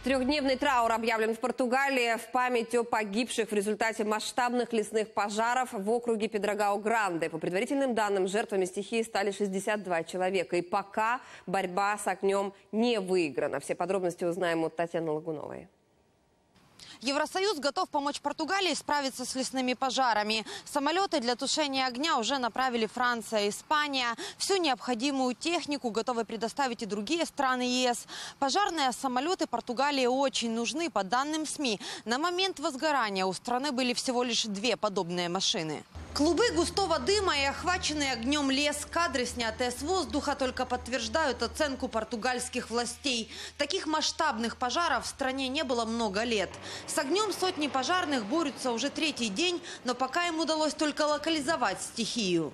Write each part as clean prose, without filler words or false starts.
Трехдневный траур объявлен в Португалии в память о погибших в результате масштабных лесных пожаров в округе Педрогау-Гранде. По предварительным данным, жертвами стихии стали 62 человека. И пока борьба с огнем не выиграна. Все подробности узнаем от Татьяны Лагуновой. Евросоюз готов помочь Португалии справиться с лесными пожарами. Самолеты для тушения огня уже направили Франция и Испания. Всю необходимую технику готовы предоставить и другие страны ЕС. Пожарные самолеты Португалии очень нужны. По данным СМИ, на момент возгорания у страны были всего лишь 2 подобные машины. Клубы густого дыма и охваченный огнем лес. Кадры, снятые с воздуха, только подтверждают оценку португальских властей. Таких масштабных пожаров в стране не было много лет. С огнем сотни пожарных борются уже 3-й день, но пока им удалось только локализовать стихию.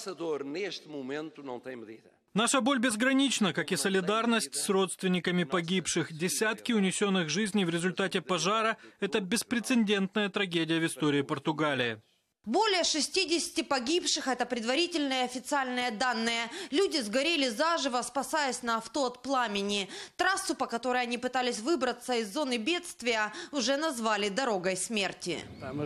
Наша боль безгранична, как и солидарность с родственниками погибших. Десятки унесенных жизней в результате пожара – это беспрецедентная трагедия в истории Португалии. Более 60 погибших – это предварительные официальные данные. Люди сгорели заживо, спасаясь на авто от пламени. Трассу, по которой они пытались выбраться из зоны бедствия, уже назвали дорогой смерти.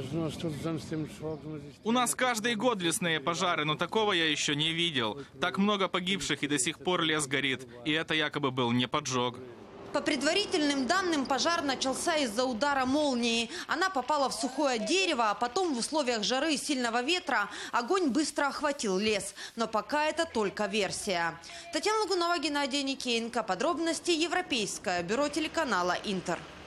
У нас каждый год лесные пожары, но такого я еще не видел. Так много погибших, и до сих пор лес горит. И это якобы был не поджог. По предварительным данным, пожар начался из-за удара молнии. Она попала в сухое дерево, а потом в условиях жары и сильного ветра огонь быстро охватил лес. Но пока это только версия. Татьяна Лагунова, Геннадий Никеенко. Подробности Европейское бюро телеканала «Интер».